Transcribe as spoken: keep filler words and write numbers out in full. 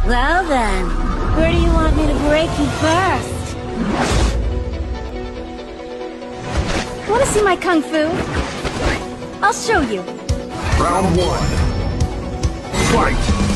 Well then, where do you want me to break you first? Want to see my kung fu? I'll show you. Round one. Fight!